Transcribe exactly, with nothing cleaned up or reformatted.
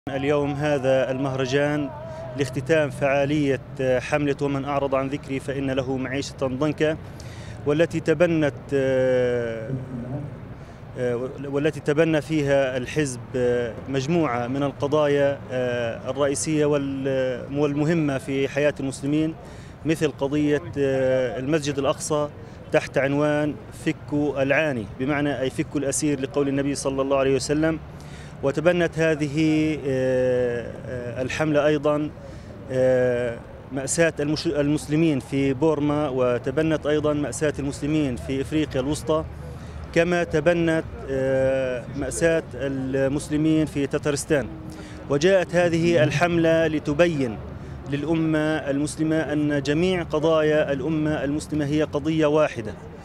اليوم هذا المهرجان لاختتام فعالية حملة ومن أعرض عن ذكري فإن له معيشة ضنكا، والتي تبنت والتي تبنى فيها الحزب مجموعة من القضايا الرئيسية والمهمة في حياة المسلمين، مثل قضية المسجد الأقصى تحت عنوان فكوا العاني، بمعنى أي فكوا الأسير لقول النبي صلى الله عليه وسلم. وتبنت هذه الحملة أيضا مأساة المسلمين في بورما، وتبنت أيضا مأساة المسلمين في إفريقيا الوسطى، كما تبنت مأساة المسلمين في تترستان. وجاءت هذه الحملة لتبين للأمة المسلمة أن جميع قضايا الأمة المسلمة هي قضية واحدة،